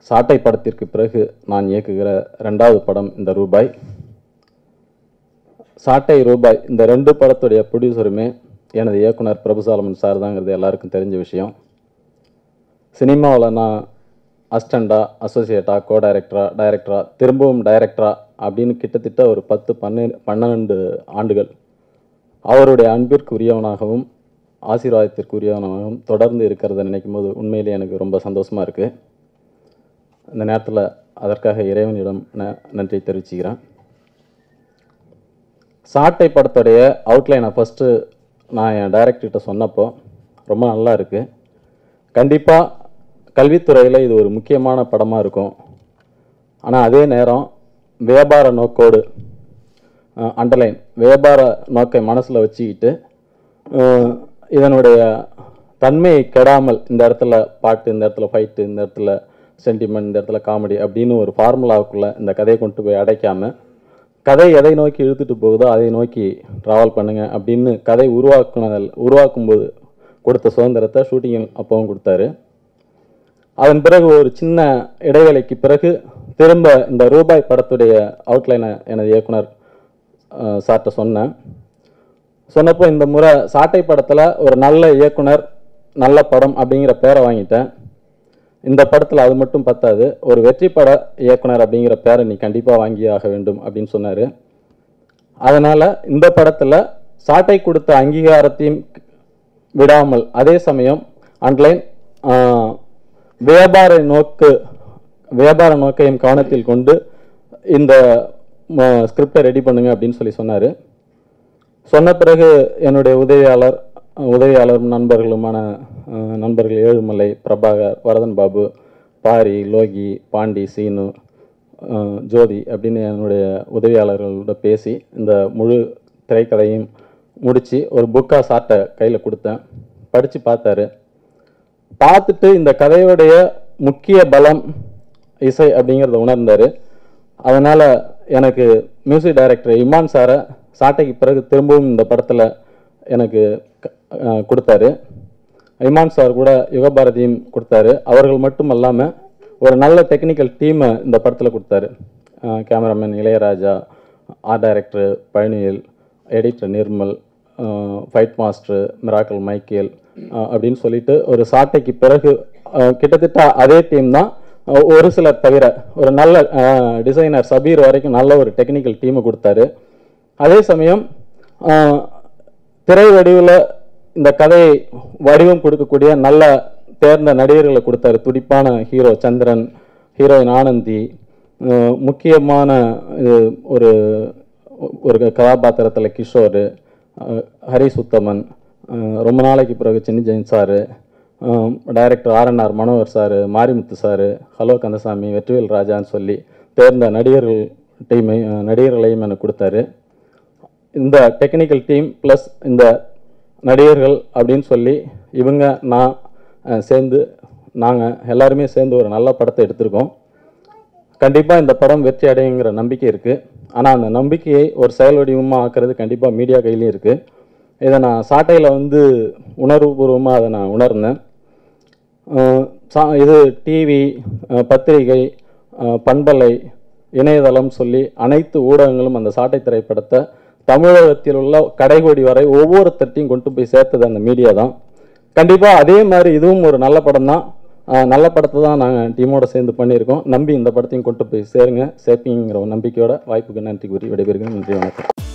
சாட்டை படத்திற்கு பிறகு நான் இயக்குகிற 2வது படம் இந்த ரூபாய். சாட்டை ரூபாய் இந்த 2 படத்துடைய ப்ரொடியூசருமே எனது இயக்குனர் பிரபுசாலமன் சார் தாங்கிறது எல்லாருக்கும் தெரிஞ்ச விஷயம். சினிமாவில் நான் அசிஸ்டண்டா, அசோசியேட்டா, கோ டைரக்டரா, திரும்பவும் டைரக்டரா அப்படின்னு கிட்டத்தட்ட ஒரு 10-12 ஆண்டுகள் அவருடைய அன்பிற்குரியவனாகவும் ஆசீர்வாதத்திற்குரியவனாகவும் தொடர்ந்து இருக்கிறத நினைக்கும் போது உண்மையிலே எனக்கு ரொம்ப சந்தோஷமாக இருக்குது. இந்த நேரத்தில் அதற்காக இறைவனிடம் நன்றி தெரிவிச்சுக்கிறேன். சாட்டை படத்துடைய அவுட்லைனை ஃபஸ்ட்டு நான் என் டைரக்டர்கிட்ட சொன்னப்போ ரொம்ப நல்லா இருக்குது. கண்டிப்பாக கல்வித்துறையில் இது ஒரு முக்கியமான படமாக இருக்கும். ஆனால் அதே நேரம் வியாபார நோக்கோடு அண்டர்லைன் வியாபார நோக்கை மனசில் வச்சுக்கிட்டு இதனுடைய தன்மையை கெடாமல் இந்த இடத்துல பாட்டு, இந்த இடத்துல ஃபைட்டு, இந்த இடத்துல சென்டிமெண்ட், இந்த இடத்துல காமெடி அப்படின்னு ஒரு ஃபார்முலாவுக்குள்ளே இந்த கதையை கொண்டு போய் அடைக்காமல் கதை எதை நோக்கி இழுத்துட்டு போகுதோ அதை நோக்கி ட்ராவல் பண்ணுங்கள் அப்படின்னு கதை உருவாக்கும்போது கொடுத்த சுதந்திரத்தை ஷூட்டிங் அப்பவும் கொடுத்தாரு. அதன் பிறகு ஒரு சின்ன இடைவேளைக்கு பிறகு திரும்ப இந்த ரூபாய் படத்துடைய அவுட்லைனை எனது இயக்குனர் சார்ட்ட சொன்னப்போ இந்த முறை சாட்டை படத்தில் ஒரு நல்ல இயக்குனர் நல்ல படம் அப்படிங்கிற பேரை வாங்கிட்டேன். இந்த படத்தில் அது மட்டும் பத்தாது, ஒரு வெற்றி பட இயக்குனர் அப்படிங்கிற பேரை நீ கண்டிப்பாக வாங்கி ஆக வேண்டும் அப்படின்னு சொன்னார். அதனால் இந்த படத்தில் சாட்டை கொடுத்த அங்கீகாரத்தையும் விடாமல் அதே சமயம் அண்ட்லைன் வியாபார நோக்கையும் கவனத்தில் கொண்டு இந்த ஸ்கிரிப்டை ரெடி பண்ணுங்க அப்படின்னு சொன்னார். சொன்ன பிறகு என்னுடைய உதவியாளர் நண்பர்கள் ஏழுமலை, பிரபாகர், வரதன் பாபு, பாரி, லோகி, பாண்டி, சீனு, ஜோதி அப்படின்னு என்னுடைய உதவியாளர்களோட பேசி இந்த முழு திரைக்கதையும் முடித்து ஒரு புக்காக சாட்டை கையில் கொடுத்தேன். படித்து பார்த்துட்டு இந்த கதையுடைய முக்கிய பலம் இசை அப்படிங்கிறத உணர்ந்தார். அதனால் எனக்கு மியூசிக் டைரக்டர் இமான் சாரை சாட்டைக்கு பிறகு திரும்பவும் இந்த படத்தில் எனக்கு கொடுத்தாரு. இமான் சார் கூட யுகபாரதியும் கொடுத்தாரு. அவர்கள் மட்டும் இல்லாமல் ஒரு நல்ல டெக்னிக்கல் டீமை இந்த படத்தில் கொடுத்தாரு. Cameraman Ilaiyaraja, art director Palanivel, editor Nirmal, fight master Miracle Michael அப்படின்னு சொல்லிட்டு ஒரு சாட்டைக்கு பிறகு கிட்டத்தட்ட அதே டீம் தான், ஒரு சிலர் தவிர ஒரு நல்ல டிசைனர் சபீர் வரைக்கும் நல்ல ஒரு டெக்னிக்கல் டீமை கொடுத்தாரு. அதே சமயம் திரை வடிவில் இந்த கதையை வடிவம் கொடுக்கக்கூடிய நல்ல தேர்ந்த நடிகர்களை கொடுத்தாரு. துடிப்பான ஹீரோ சந்திரன், ஹீரோயின் ஆனந்தி, முக்கியமான ஒரு ஒரு கதாபாத்திரத்தில் கிஷோர், ஹரிஷ் உத்தமன், ரொம்ப நாளைக்கு பிறகு Chinni Jain sir, director RNR Manohar sir, Marimuthu sir, hello Kandasamy, Vetrivel ராஜான்னு சொல்லி தேர்ந்த நடிகர்களையும் எனக்கு கொடுத்தாரு. இந்த டெக்னிக்கல் டீம் ப்ளஸ் இந்த நடிகர்கள் அப்படின்னு சொல்லி நாங்கள் எல்லாருமே சேர்ந்து ஒரு நல்ல படத்தை எடுத்திருக்கோம். கண்டிப்பாக இந்த படம் வெற்றி அடையுங்கிற நம்பிக்கை இருக்குது. ஆனால் அந்த நம்பிக்கையை ஒரு செயல் வடிவமாக ஆக்குறது கண்டிப்பாக மீடியா கையிலையும் இருக்குது. இதை நான் சாட்டையில் உணர்வுபூர்வமாக அதை நான் உணர்ந்தேன். இது டிவி, பத்திரிகை, பண்பலை, இணையதளம் சொல்லி அனைத்து ஊடகங்களும் அந்த சாட்டை திரைப்படத்தை தமிழகத்தில் உள்ள கடைகோடி வரை ஒவ்வொருத்தட்டையும் கொண்டு போய் சேர்த்தது அந்த மீடியா தான். கண்டிப்பாக அதே மாதிரி இதுவும் ஒரு நல்ல படம் தான். நல்ல படத்தை தான் நாங்கள் டீமோடு சேர்ந்து பண்ணியிருக்கோம். நம்பி இந்த படத்தையும் கொண்டு போய் சேர்ப்பீங்கிற ஒரு நம்பிக்கையோட வாய்ப்புக்கு நன்றி கூறி விடைபெறுகிறேன். நன்றி, வணக்கம்.